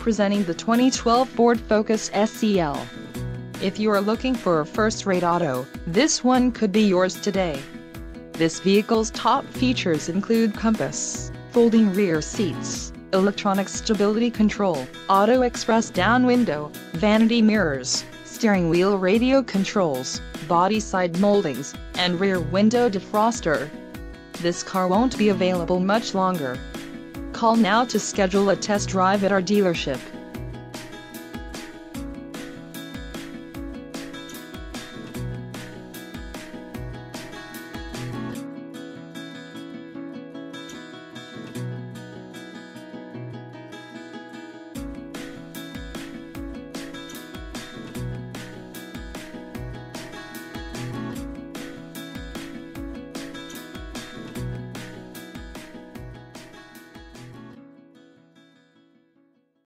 presenting the 2012 Ford Focus SEL. If you are looking for a first-rate auto, this one could be yours today. This vehicle's top features include compass, folding rear seats, electronic stability control, auto express down window, vanity mirrors, steering wheel radio controls, body side moldings, and rear window defroster. This car won't be available much longer. Call now to schedule a test drive at our dealership.